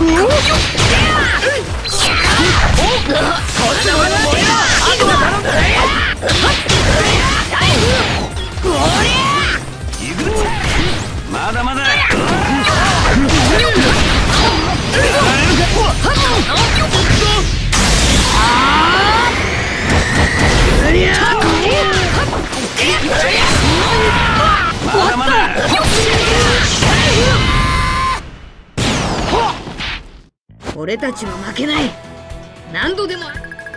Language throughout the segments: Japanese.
まだまだ。 俺たちは負けない。何度でも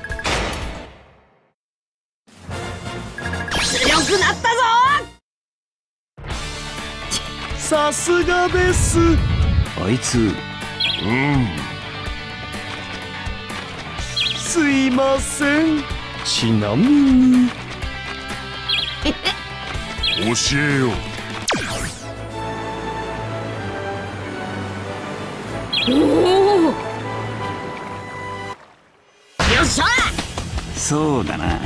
強くなったぞ。 さすがです。 あいつ、 すいません。ちなみに教えよう。 おお、よっしゃ。 そうだな。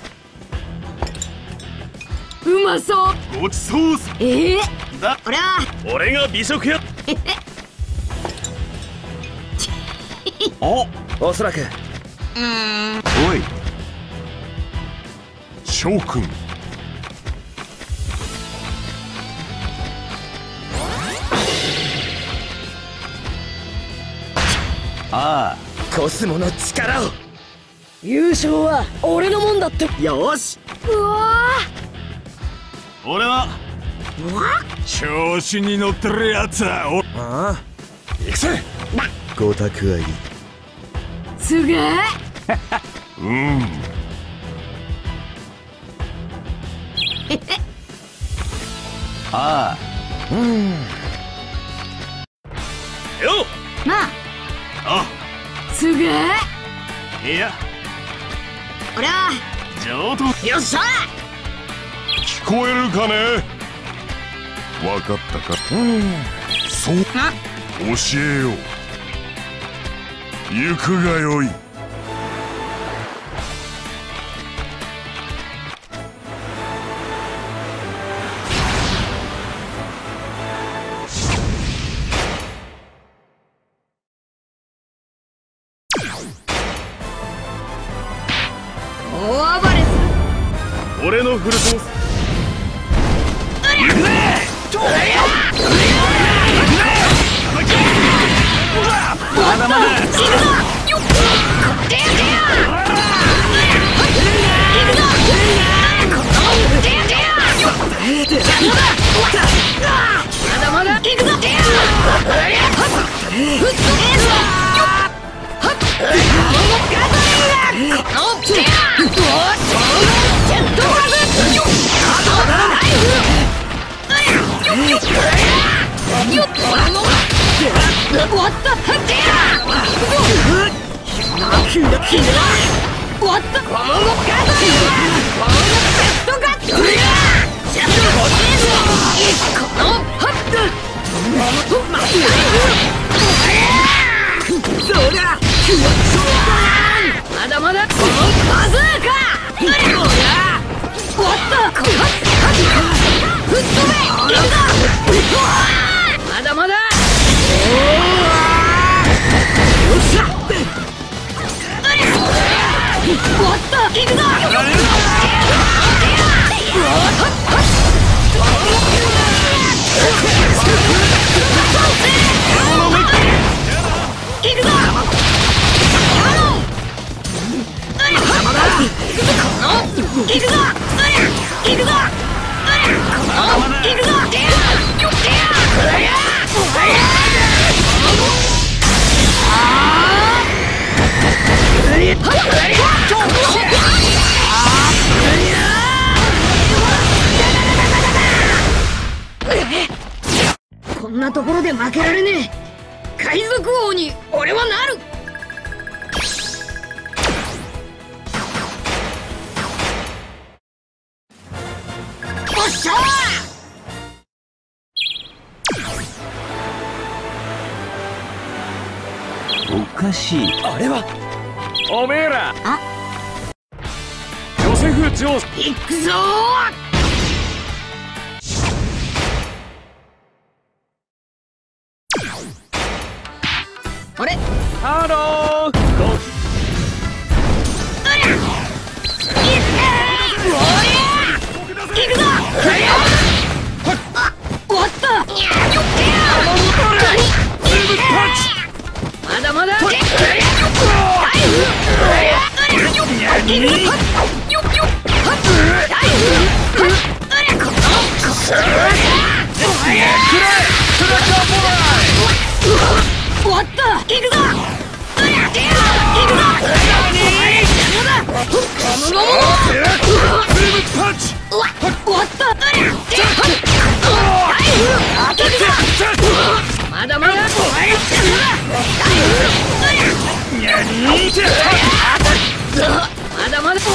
うまそう。 ごちそうさ。 だ、 俺が美食や。 おそらく。おい翔くん。 ああ、 コスモの力を。 優勝は俺のもんだって。 よし。 うわ俺は調子に乗ってるやつはああ、 行くぜ。 ごたくはいい。 すげえ。 ああ、 よなあ。 すげえ。 いや、 俺は上等。 よっしゃ。 聞こえるかね。わかったか。そう教えよう。行くがよい。 大暴れする。 俺のフルコース。 行くぜ。まだまだ。 まだまだ。このバズーカ。吹っ飛べ。まだまだ。よっしゃ。おっと、行くぞ。行くぞ。行くぞ。こんなところで負けられねえ。海賊王に俺はなる。おっしゃおかしい。 あれはおめえら。ジョセフ・ジョース。 行くぞ。おハロー行くぞ。終わった。まだまだ。終わった。行くぞ。まだまだ。まだまだ。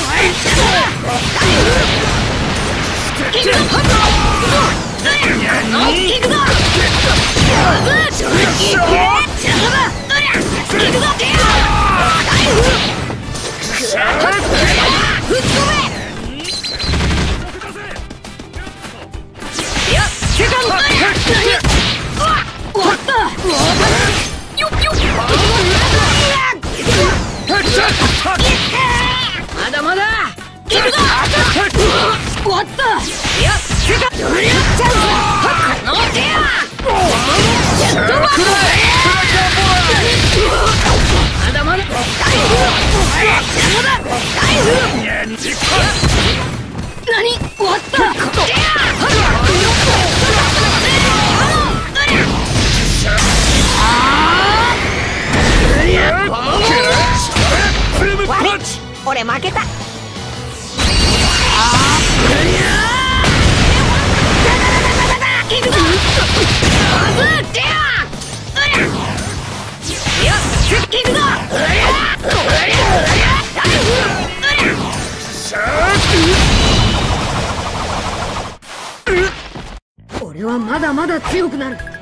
まだまだ。行くぞ。終わった。いや、チャンス。ノーテア。まだまだ。何？終わった。俺負けた。俺はまだまだ強くなる。